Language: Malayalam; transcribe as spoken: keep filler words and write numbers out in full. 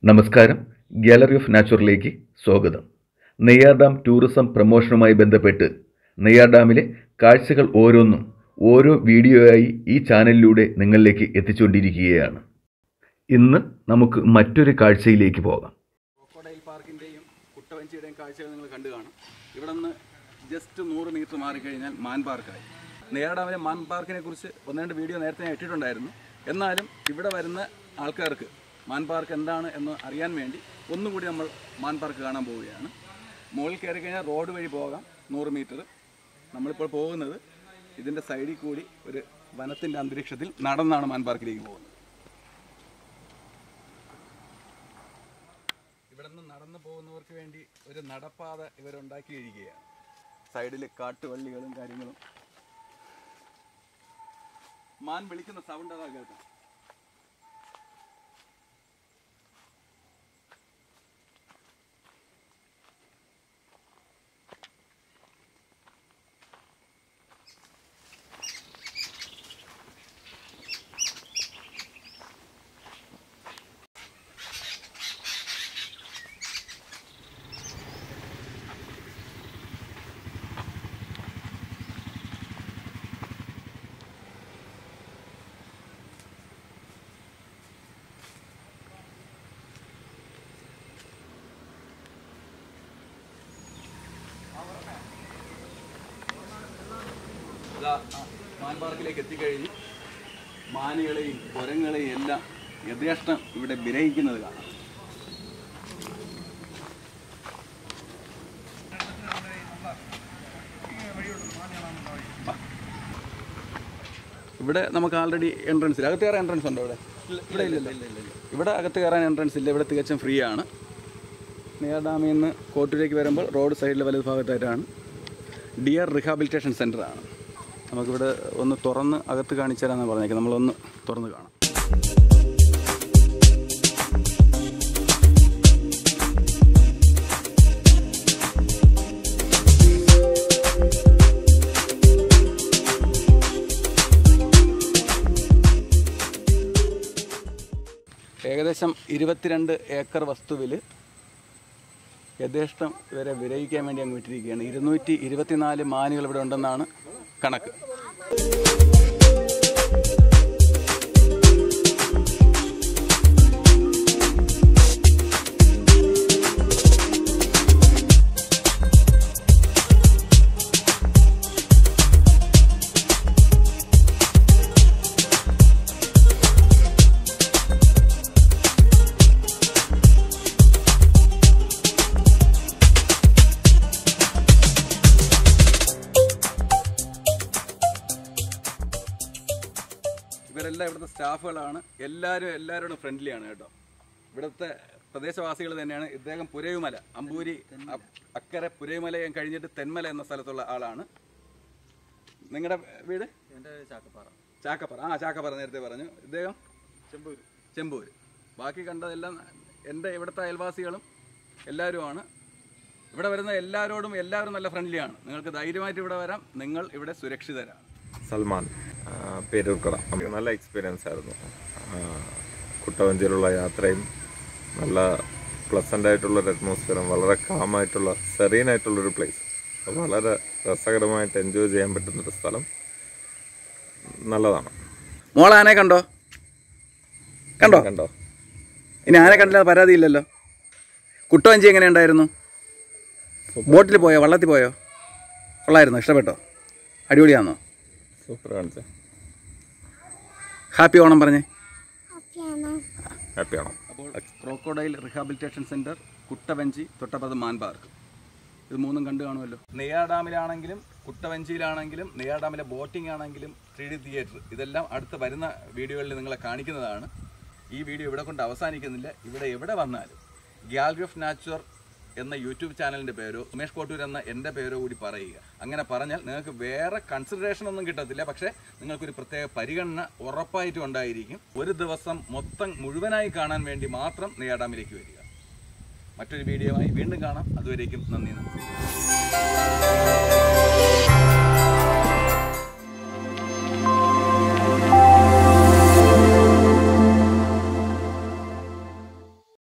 നമസ്കാരം. ഗാലറി ഓഫ് നാച്ചുറിലേക്ക് സ്വാഗതം. നെയ്യാർ ഡാം ടൂറിസം പ്രമോഷനുമായി ബന്ധപ്പെട്ട് നെയ്യാർ ഡാമിലെ കാഴ്ചകൾ ഓരോന്നും ഓരോ വീഡിയോയായി ഈ ചാനലിലൂടെ നിങ്ങളിലേക്ക് എത്തിച്ചുകൊണ്ടിരിക്കുകയാണ്. ഇന്ന് നമുക്ക് മറ്റൊരു കാഴ്ചയിലേക്ക് പോകാം. ക്രോക്കോഡൈൽ പാർക്കിൻ്റെയും കുട്ടവഞ്ചിയുടെയും കാഴ്ചകൾ നിങ്ങൾ കണ്ടു കാണും. ഇവിടെ നിന്ന് ജസ്റ്റ് നൂറ് മീറ്റർ മാറിക്കഴിഞ്ഞാൽ മാൻ പാർക്കായി. നെയ്യാർ ഡാമിലെ മാൻ പാർക്കിനെ കുറിച്ച് ഒന്ന് രണ്ട് വീഡിയോ നേരത്തെ ഞാൻ ഇട്ടിട്ടുണ്ടായിരുന്നു. എന്നാലും ഇവിടെ വരുന്ന ആൾക്കാർക്ക് മാൻ പാർക്ക് എന്താണ് എന്ന് അറിയാൻ വേണ്ടി ഒന്നുകൂടി നമ്മൾ മാൻ പാർക്ക് കാണാൻ പോവുകയാണ്. മുകളിൽ കയറി കഴിഞ്ഞാൽ റോഡ് വഴി പോകാം നൂറ് മീറ്റർ. നമ്മളിപ്പോൾ പോകുന്നത് ഇതിൻ്റെ സൈഡിൽ കൂടി ഒരു വനത്തിൻ്റെ അന്തരീക്ഷത്തിൽ നടന്നാണ് മാൻ പാർക്കിലേക്ക് പോകുന്നത്. ഇവിടെ നിന്ന് നടന്നു പോകുന്നവർക്ക് വേണ്ടി ഒരു നടപ്പാത ഇവരുണ്ടാക്കിയിരിക്കുകയാണ്. സൈഡിൽ കാട്ടുവള്ളികളും കാര്യങ്ങളും. മാൻ വിളിക്കുന്ന സൗണ്ട് അതാ കേൾക്കാം. മാൻ പാർക്കിലേക്ക് എത്തിക്കഴിഞ്ഞ് മാനുകളെയും കുരങ്ങളെയും എല്ലാം യഥേഷ്ടം ഇവിടെ വിരയിക്കുന്നത് കാണാം. ഇവിടെ നമുക്ക് ആൾറെഡി എൻട്രൻസ് ഇല്ല. അകത്ത് കയറാൻ എൻട്രൻസ് ഉണ്ടോ? ഇവിടെ ഇവിടെ ഇല്ലല്ലോ. ഇവിടെ അകത്ത് കയറാൻ എൻട്രൻസ് ഇല്ല. ഇവിടെ തികച്ചും ഫ്രീ ആണ്. നെയ്യാർ ഡാമിൽ നിന്ന് കോട്ടൂരേക്ക് വരുമ്പോൾ റോഡ് സൈഡിലെ വലത് ഭാഗത്തായിട്ടാണ് ഡിയർ റീഹാബിലിറ്റേഷൻ സെൻ്ററാണ്. നമുക്കിവിടെ ഒന്ന് തുറന്ന് അകത്ത് കാണിച്ചു തരാമെന്ന് പറഞ്ഞേക്കാം. നമ്മളൊന്ന് തുറന്ന് കാണാം. ഏകദേശം ഇരുപത്തിരണ്ട് ഏക്കർ വസ്തുവിൽ യഥേഷ്ടം ഇവരെ വിരയിക്കാൻ വേണ്ടി അങ്ങ് വിട്ടിരിക്കുകയാണ്. ഇരുന്നൂറ്റി ഇരുപത്തിനാല് മാനുകൾ ഇവിടെ ഉണ്ടെന്നാണ് കണക്ക്. ഇവരെല്ലാം ഇവിടുത്തെ സ്റ്റാഫുകളാണ്. എല്ലാവരും എല്ലാവരോടും ഫ്രണ്ട്ലിയാണ് കേട്ടോ. ഇവിടുത്തെ പ്രദേശവാസികൾ തന്നെയാണ്. ഇദ്ദേഹം പുരയുമല, അമ്പൂരി അക്കരെ പുരയുമല കഴിഞ്ഞിട്ട് തെന്മല എന്ന സ്ഥലത്തുള്ള ആളാണ്. നിങ്ങളുടെ വീട്? എൻ്റെ ചാക്കപ്പാറ. ചാക്കപ്പാറ ആ ചാക്കപ്പാറ നേരത്തെ പറഞ്ഞു. ഇദ്ദേഹം ചെമ്പൂര്. ചെമ്പൂര്. ബാക്കി കണ്ടതെല്ലാം എൻ്റെ ഇവിടുത്തെ അയൽവാസികളും എല്ലാവരുമാണ്. ഇവിടെ വരുന്ന എല്ലാവരോടും എല്ലാവരും നല്ല ഫ്രണ്ട്ലിയാണ്. നിങ്ങൾക്ക് ധൈര്യമായിട്ട് ഇവിടെ വരാം. നിങ്ങൾ ഇവിടെ സുരക്ഷിതരാണ്. സൽമാൻ, പേരൂർക്കട. നല്ല എക്സ്പീരിയൻസ് ആയിരുന്നു. കുട്ടവഞ്ചിയിലുള്ള യാത്രയും നല്ല പ്ലസൻ്റ് ആയിട്ടുള്ളൊരു അറ്റ്മോസ്ഫിയറും വളരെ കാമായിട്ടുള്ള സെറീനായിട്ടുള്ളൊരു പ്ലേസ്. വളരെ രസകരമായിട്ട് എൻജോയ് ചെയ്യാൻ പറ്റുന്നൊരു സ്ഥലം. നല്ലതാണ്. മോൾ ആനെ കണ്ടോ? കണ്ടോ കണ്ടോ ഇനി ആനെ കണ്ടില്ല പരാതിയില്ലല്ലോ. കുട്ടവഞ്ചി എങ്ങനെയുണ്ടായിരുന്നു? ബോട്ടിൽ പോയോ? വള്ളത്തിൽ പോയോ? കൊള്ളായിരുന്നു? ഇഷ്ടപ്പെട്ടോ? അടിപൊളിയാണോ? സൂപ്പർ കാണിച്ചേ. ഹാപ്പി ഓണം പറഞ്ഞേ. ഹാപ്പി ഓണം. അപ്പോൾ ക്രോക്കോഡൈൽ റീഹാബിലിറ്റേഷൻ സെൻറ്റർ, കുട്ടവഞ്ചി, തൊട്ടപ്പുറത്ത് മാൻ പാർക്ക്, ഇത് മൂന്നും കണ്ടു കാണുമല്ലോ. നെയ്യാർ ഡാമിലാണെങ്കിലും കുട്ടവഞ്ചിയിലാണെങ്കിലും നെയ്യാർ ഡാമിലെ ബോട്ടിംഗ് ആണെങ്കിലും ത്രീ ഡി തിയേറ്റർ, ഇതെല്ലാം അടുത്ത് വരുന്ന വീഡിയോകളിൽ നിങ്ങളെ കാണിക്കുന്നതാണ്. ഈ വീഡിയോ ഇവിടെ കൊണ്ട് അവസാനിക്കുന്നില്ല. ഇവിടെ എവിടെ വന്നാലും ഗാലറി ഓഫ് നാച്ചുർ എന്ന യൂട്യൂബ് ചാനലിൻ്റെ പേരോ സുമേഷ് കോട്ടൂർ എന്ന എൻ്റെ പേരോ കൂടി പറയുക. അങ്ങനെ പറഞ്ഞാൽ നിങ്ങൾക്ക് വേറെ കൺസിഡറേഷൻ ഒന്നും കിട്ടത്തില്ല. പക്ഷേ നിങ്ങൾക്കൊരു പ്രത്യേക പരിഗണന ഉറപ്പായിട്ടും ഉണ്ടായിരിക്കും. ഒരു ദിവസം മൊത്തം മുഴുവനായി കാണാൻ വേണ്ടി മാത്രം നെയ്യാർ ഡാമിലേക്ക് വരിക. മറ്റൊരു വീഡിയോയുമായി വീണ്ടും കാണാം. അതുവരേക്കും നന്ദി. നമസ്കാരം.